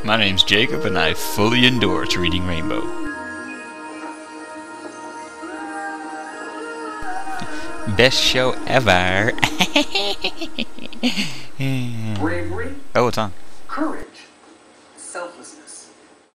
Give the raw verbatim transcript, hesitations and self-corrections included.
My name's Jacob, and I fully endorse reading Rainbow. Best show ever. Bravery, Oh, it's on. courage,